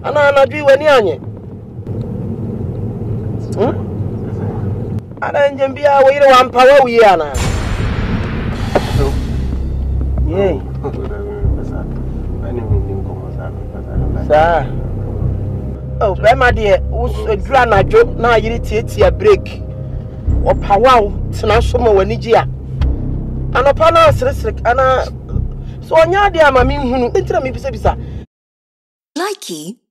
Ana anadwi wani anye. Ana njembia wo yire wampa wa wiye ana. Yey. Sa. Oh, be ma de dura najo na yire tietia break. Opawaw tena so ma wani gia. Anopa na sresrek ana so onya de ama me hunu. Entira me bisa. Likey